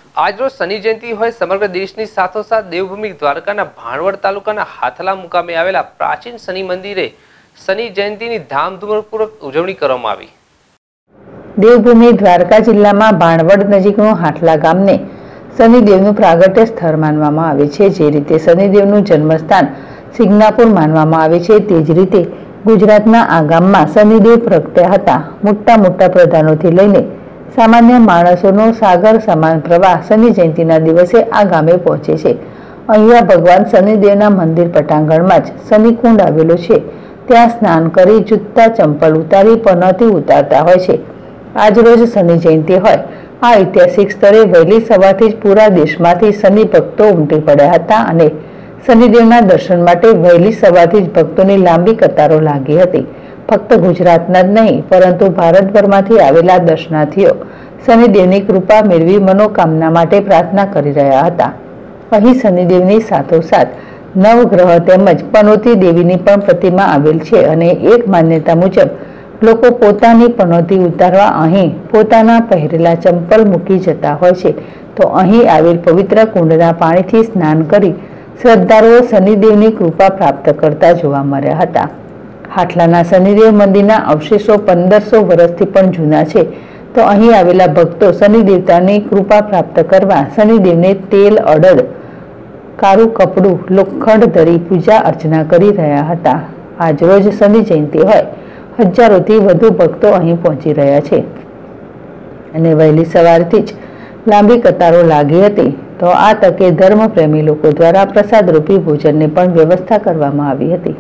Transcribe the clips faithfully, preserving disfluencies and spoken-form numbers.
आज रोज शनि जयंती होय समग्र देशनी साथोसाथ देवभूमि द्वारकाना भाणवड तालुकाना हाथला मुकामे आवेला प्राचीन शनि मंदिरे शनि जयंतीनी धामधूमपूर्वक उजवणी करवामां आवी। देवभूमि द्वारका जिल्लामां भाणवड नजीकनो हाथला गाમને શનિદેવનું પ્રાગટ્ય સ્થળ માનવામાં આવે છે। જે રીતે શનિદેવનું જન્મસ્થાન સિંગનાપુર માનવામાં આવે છે, તે જ રીતે ગુજરાતના આ ગામમાં શનિદેવ પ્રગટ્યા હતા। મોટા મોટા પ્રધાનોથી લઈને સામાન્ય માણસોનો સાગર સમાન પ્રવાહ શનિ જયંતિના દિવસે આ ગામે પહોંચે છે। અહીંયા ભગવાન શનિદેવના મંદિર પટાંગણમાં જ શનિકુંડ આવેલો છે। ત્યાં સ્નાન કરી જૂતા ચંપલ ઉતારી પનોતી ઉતારતા હોય છે। આજ રોજ શનિ જયંતિ હોય આ ઐતિહાસિક સ્થળે વહેલી સવારથી જ પૂરા દેશમાંથી શનિ ભક્તો ઉમટી પડ્યા હતા અને શનિદેવના દર્શન માટે વહેલી સવારથી જ ભક્તોની લાંબી કતારો લાગી હતી। ફક્ત ગુજરાતના જ નહીં પરંતુ ભારતભરમાંથી આવેલા દર્શનાર્થીઓ શનિદેવની કૃપા મેળવી મનોકામના માટે પ્રાર્થના કરી રહ્યા હતા। અહીં શનિદેવની સાથોસાથ નવગ્રહ તેમજ પનોતી દેવીની પણ પ્રતિમા આવેલ છે અને એક માન્યતા મુજબ લોકો પોતાની પનોતી ઉતારવા અહીં પોતાના પહેરેલા ચંપલ મૂકી જતા હોય છે। તો અહીં આવેલ પવિત્ર કુંડના પાણીથી સ્નાન કરી શ્રદ્ધાળુઓ શનિદેવની કૃપા પ્રાપ્ત કરતા જોવા મળ્યા હતા। હાથલાના શનિદેવ મંદિરના અવશેષો પંદરસો વર્ષથી પણ જૂના છે, તો અહીં આવેલા ભક્તો શનિ દેવતાની કૃપા પ્રાપ્ત કરવા શનિદેવને તેલ, અડદ, કાળું કપડું, લોખંડ ધરી પૂજા અર્ચના કરી રહ્યા હતા। આજ રોજ શનિ જયંતિ હોય હજારોથી વધુ ભક્તો અહીં પહોંચી રહ્યા છે અને વહેલી સવારથી જ લાંબી કતારો લાગી હતી। તો આ તકે ધર્મપ્રેમી લોકો દ્વારા પ્રસાદરૂપી ભોજનની પણ વ્યવસ્થા કરવામાં આવી હતી।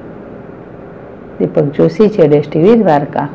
દીપક જોશી, જેડેશ ટીવી, દ્વારકા।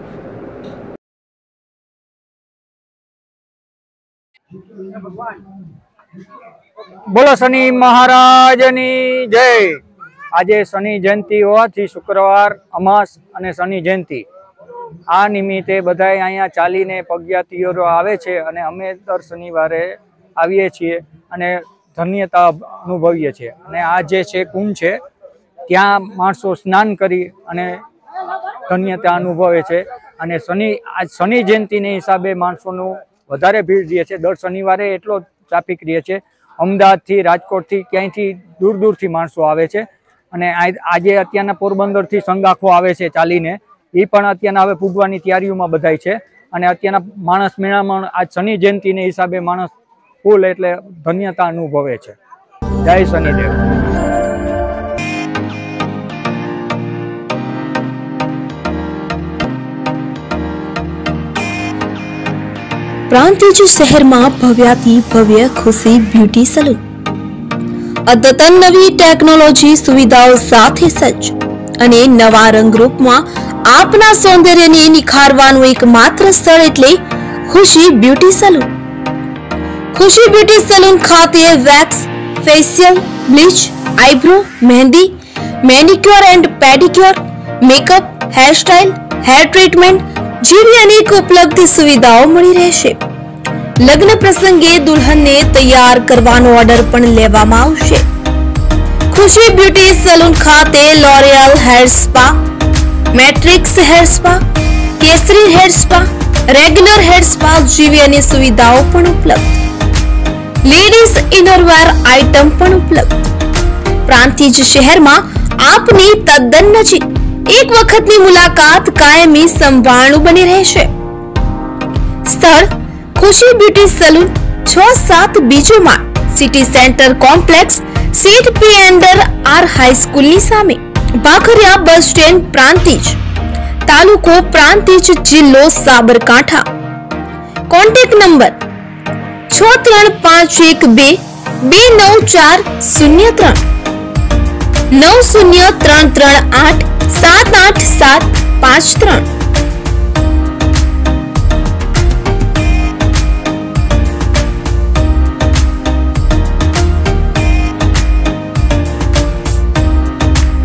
બોલો શનિ મહારાજની જય। આજે શનિ જયંતિ હોવાથી શુક્રવાર, અમાસ અને શનિ જયંતિ આ નિમિત્તે બધાય અહીંયા ચાલીને પગયાત્રીઓ આવે છે અને અમે દર શનિવારે આવીએ છીએ અને ધન્યતા અનુભવીએ છીએ। અને આ જે છે કુંડ છે ત્યાં માણસો સ્નાન કરી અને ધન્યતા અનુભવે છે અને શનિ આજ શનિ જયંતિને હિસાબે માણસોનું વધારે ભીડ રહે છે। દર શનિવારે એટલો ટ્રાફિક રહે છે। અમદાવાદથી, રાજકોટથી, ક્યાંયથી દૂર દૂરથી માણસો આવે છે અને આજે અત્યારના પોરબંદરથી સંગાખો આવે છે ચાલીને, એ પણ અત્યારના હવે પૂગવાની તૈયારીઓમાં બધાય છે અને અત્યારના માણસ મેળામાં આજ શનિ જયંતિને હિસાબે માણસ ફૂલ એટલે ધન્યતા અનુભવે છે। જય શનિદેવ। પ્રાંતિજ શહેરમાં ભવ્યાથી ભવ્ય ખુશી બ્યુટી સલૂન અદ્યતન નવી ટેકનોલોજી સુવિધાઓ સાથે સજ્જ અને નવા રંગરૂપમાં આપના સૌંદર્યને નિખારવાનું એકમાત્ર સ્થળ એટલે Khushi beauty salon. Khushi beauty salon ખાતે wax, facial, bleach, eyebrow, mehndi, manicure and pedicure, makeup, hairstyle, hair treatment જેવી અનેક ઉપલબ્ધ સુવિધાઓ મળી રહેશે। લગ્ન પ્રસંગે દુલ્હનને તૈયાર કરવાનો ઓર્ડર પણ લેવામાં આવશે। ખુશી બ્યુટી સલૂન ખાતે L'Oreal hair spa, Matrix hair spa, કેસરી hair spa, regular hair spa જેવી અનેક સુવિધાઓ પણ ઉપલબ્ધ। લેડીઝ ઇનરવેર આઇટમ પણ ઉપલબ્ધ। પ્રાંતિજ શહેરમાં આપની તદ્દન નજીક એક વખતની મુલાકાત કાયમી સંભાળનું બની રહેશે। સ્થળ ખુશી બ્યુટી સલૂન, છ સાત બીજો માળ, સિટી સેન્ટર કોમ્પ્લેક્સ, સીટ પી એન્ડર આર હાઈસ્કૂલની સામે, ભાખરિયા બસ સ્ટેન્ડ, પ્રાંતિજ, તાલુકો પ્રાંતિજ, જિલ્લો સાબરકાંઠા। કોન્ટેક્ટ નંબર છ ત્રણ પાંચ એક બે બે નવ ચાર શૂન્ય ત્રણ નવ શૂન્ય ત્રણ ત્રણ આઠ સાત આઠ સાત પાંચ ત્રણ।